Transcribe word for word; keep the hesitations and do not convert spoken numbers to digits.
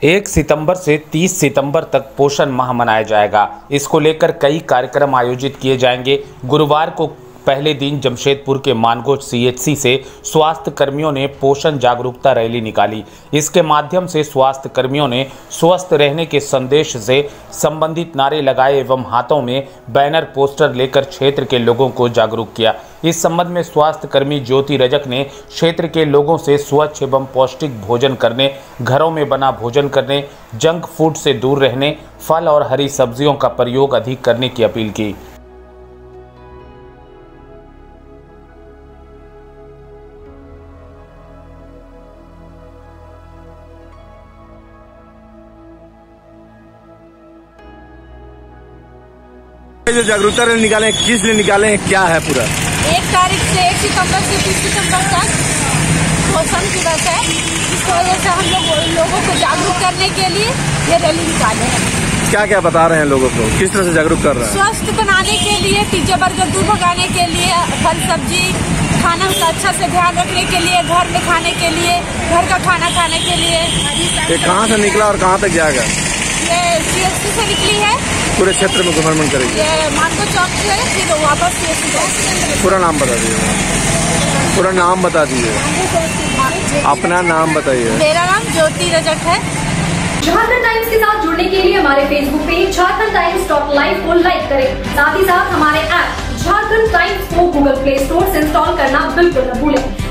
एक सितंबर से तीस सितंबर तक पोषण माह मनाया जाएगा। इसको लेकर कई कार्यक्रम आयोजित किए जाएंगे। गुरुवार को पहले दिन जमशेदपुर के मानगोज सीएचसी से स्वास्थ्य कर्मियों ने पोषण जागरूकता रैली निकाली। इसके माध्यम से स्वास्थ्य कर्मियों ने स्वस्थ रहने के संदेश से संबंधित नारे लगाए एवं हाथों में बैनर पोस्टर लेकर क्षेत्र के लोगों को जागरूक किया। इस संबंध में स्वास्थ्य कर्मी ज्योति रजक ने क्षेत्र के लोगों से स्वच्छ एवं पौष्टिक भोजन करने, घरों में बना भोजन करने, जंक फूड से दूर रहने, फल और हरी सब्जियों का प्रयोग अधिक करने की अपील की। जो जागरूकता रैली निकाले किस लिए निकाले हैं, क्या है पूरा? एक तारीख से एक सितंबर से तीस सितंबर तक पोषण दिवस है। इसकी वजह से हम लोग लोगों को जागरूक करने के लिए ये रैली निकाले हैं। क्या क्या बता रहे हैं लोगों को, किस तरह से जागरूक कर रहे हैं? स्वस्थ बनाने के लिए, पिज्जा बर्गर दूर भगाने के लिए, फल सब्जी खाना का अच्छा से ध्यान रखने के लिए, घर में खाने के लिए, घर का खाना खाने के लिए। ये कहाँ से निकला और कहाँ तक जाएगा? ये सीएचसी से निकली है, पूरे क्षेत्र में भ्रमण करेगी। ये मानगो चौक से फिर वापस सीएचसी जाएगी। पूरा नाम बता दीजिए। पूरा नाम बता दीजिए। अपना नाम बताइए। मेरा नाम ज्योति रजक है। झारखंड टाइम्स के साथ जुड़ने के लिए हमारे Facebook page Jharkhand Times dot live को लाइक करें। साथ ही साथ हमारे ऐप झारखंड टाइम्स को गूगल प्ले स्टोर से इंस्टॉल करना बिल्कुल न भूलें।